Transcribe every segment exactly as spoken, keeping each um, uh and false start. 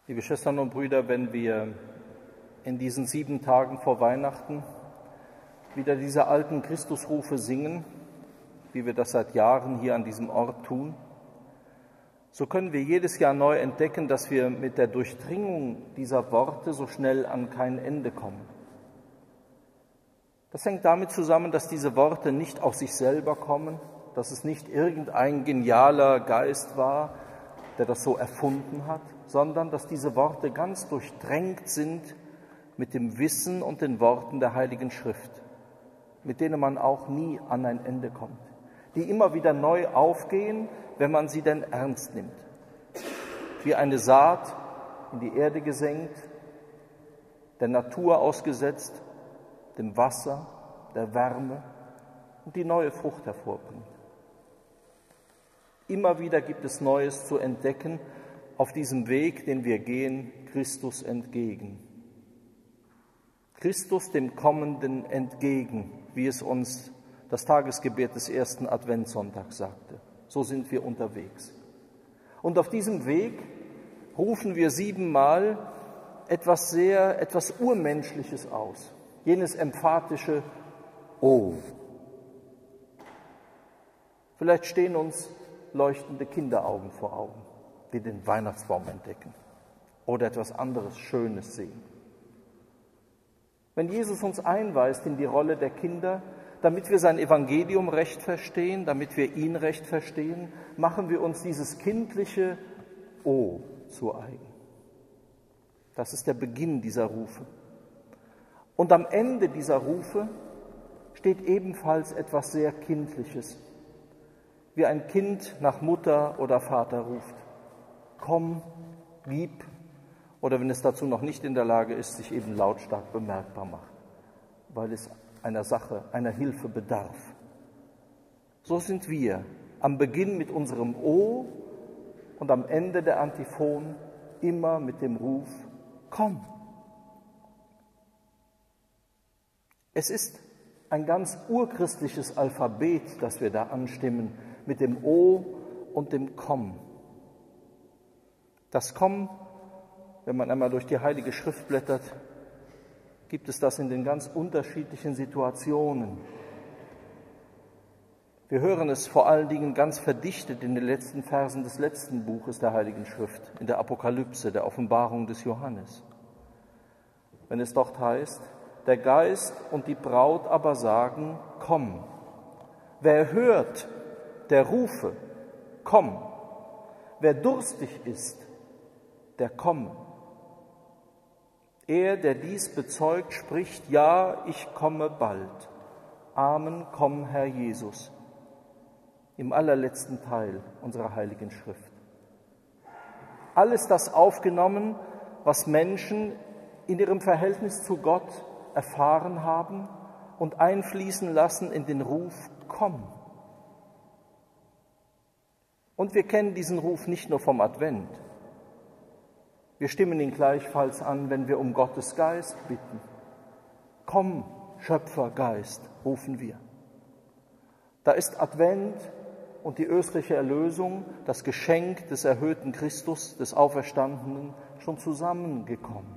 Liebe Schwestern und Brüder, wenn wir in diesen sieben Tagen vor Weihnachten wieder diese alten Christusrufe singen, wie wir das seit Jahren hier an diesem Ort tun, so können wir jedes Jahr neu entdecken, dass wir mit der Durchdringung dieser Worte so schnell an kein Ende kommen. Das hängt damit zusammen, dass diese Worte nicht aus sich selber kommen, dass es nicht irgendein genialer Geist war, der das so erfunden hat, sondern dass diese Worte ganz durchdrängt sind mit dem Wissen und den Worten der Heiligen Schrift, mit denen man auch nie an ein Ende kommt, die immer wieder neu aufgehen, wenn man sie denn ernst nimmt. Wie eine Saat in die Erde gesenkt, der Natur ausgesetzt, dem Wasser, der Wärme und die neue Frucht hervorbringt. Immer wieder gibt es Neues zu entdecken auf diesem Weg, den wir gehen, Christus entgegen. Christus dem Kommenden entgegen, wie es uns das Tagesgebet des ersten Adventssonntags sagte. So sind wir unterwegs. Und auf diesem Weg rufen wir siebenmal etwas sehr, etwas Urmenschliches aus. Jenes emphatische O. Vielleicht stehen uns leuchtende Kinderaugen vor Augen, die den Weihnachtsbaum entdecken oder etwas anderes Schönes sehen. Wenn Jesus uns einweist in die Rolle der Kinder, damit wir sein Evangelium recht verstehen, damit wir ihn recht verstehen, machen wir uns dieses kindliche O zu eigen. Das ist der Beginn dieser Rufe. Und am Ende dieser Rufe steht ebenfalls etwas sehr Kindliches, wie ein Kind nach Mutter oder Vater ruft. Komm, gib, oder wenn es dazu noch nicht in der Lage ist, sich eben lautstark bemerkbar macht, weil es einer Sache, einer Hilfe bedarf. So sind wir am Beginn mit unserem O und am Ende der Antiphon immer mit dem Ruf, komm. Es ist ein ganz urchristliches Alphabet, das wir da anstimmen, mit dem O und dem Komm. Das Komm, wenn man einmal durch die Heilige Schrift blättert, gibt es das in den ganz unterschiedlichen Situationen. Wir hören es vor allen Dingen ganz verdichtet in den letzten Versen des letzten Buches der Heiligen Schrift, in der Apokalypse, der Offenbarung des Johannes. Wenn es dort heißt, der Geist und die Braut aber sagen, komm. Wer hört, der rufe, komm. Wer durstig ist, der komme. Er, der dies bezeugt, spricht, ja, ich komme bald. Amen, komm, Herr Jesus. Im allerletzten Teil unserer Heiligen Schrift. Alles das aufgenommen, was Menschen in ihrem Verhältnis zu Gott erfahren haben und einfließen lassen in den Ruf, komm. Und wir kennen diesen Ruf nicht nur vom Advent. Wir stimmen ihn gleichfalls an, wenn wir um Gottes Geist bitten. Komm, Schöpfergeist, rufen wir. Da ist Advent und die österliche Erlösung, das Geschenk des erhöhten Christus, des Auferstandenen, schon zusammengekommen.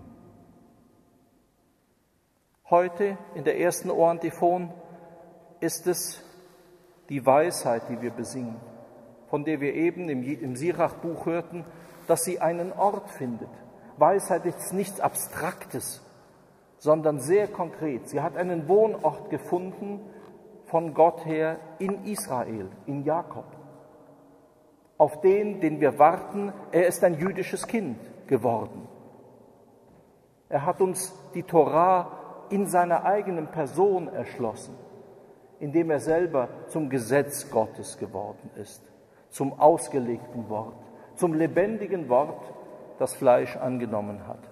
Heute in der ersten O-Antiphon ist es die Weisheit, die wir besingen, von der wir eben im, im Sirach-Buch hörten, dass sie einen Ort findet. Weisheit ist nichts Abstraktes, sondern sehr konkret. Sie hat einen Wohnort gefunden von Gott her in Israel, in Jakob. Auf den, den wir warten, er ist ein jüdisches Kind geworden. Er hat uns die Torah in seiner eigenen Person erschlossen, indem er selber zum Gesetz Gottes geworden ist, zum ausgelegten Wort, zum lebendigen Wort, das Fleisch angenommen hat.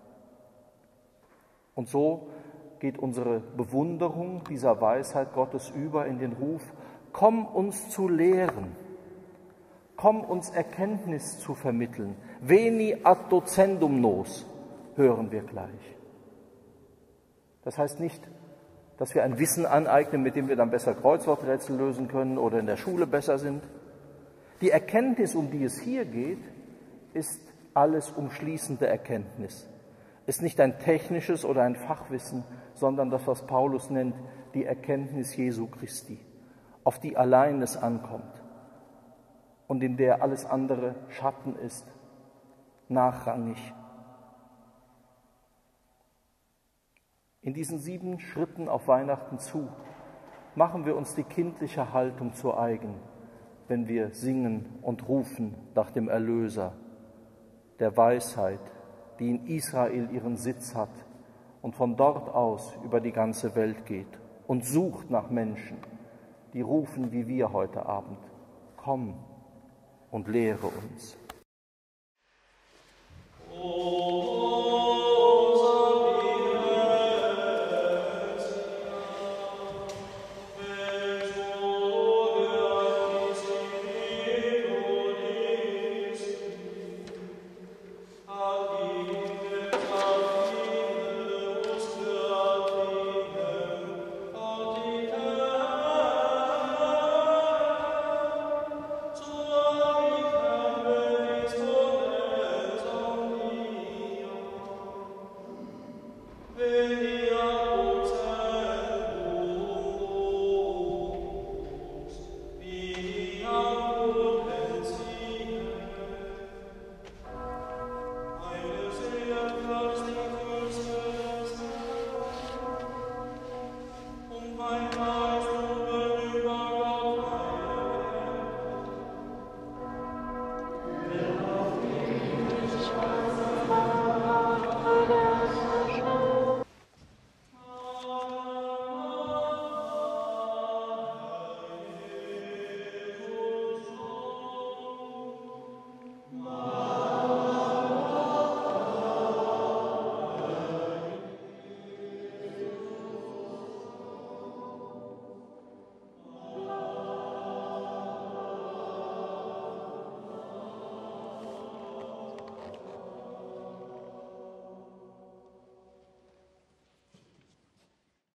Und so geht unsere Bewunderung dieser Weisheit Gottes über in den Ruf, komm uns zu lehren, komm uns Erkenntnis zu vermitteln. Veni ad docendum nos, hören wir gleich. Das heißt nicht, dass wir ein Wissen aneignen, mit dem wir dann besser Kreuzworträtsel lösen können oder in der Schule besser sind. Die Erkenntnis, um die es hier geht, ist alles umschließende Erkenntnis. Ist nicht ein technisches oder ein Fachwissen, sondern das, was Paulus nennt, die Erkenntnis Jesu Christi, auf die allein es ankommt und in der alles andere Schatten ist, nachrangig. In diesen sieben Schritten auf Weihnachten zu machen wir uns die kindliche Haltung zu eigen, wenn wir singen und rufen nach dem Erlöser, der Weisheit, die in Israel ihren Sitz hat und von dort aus über die ganze Welt geht und sucht nach Menschen, die rufen wie wir heute Abend: Komm und lehre uns.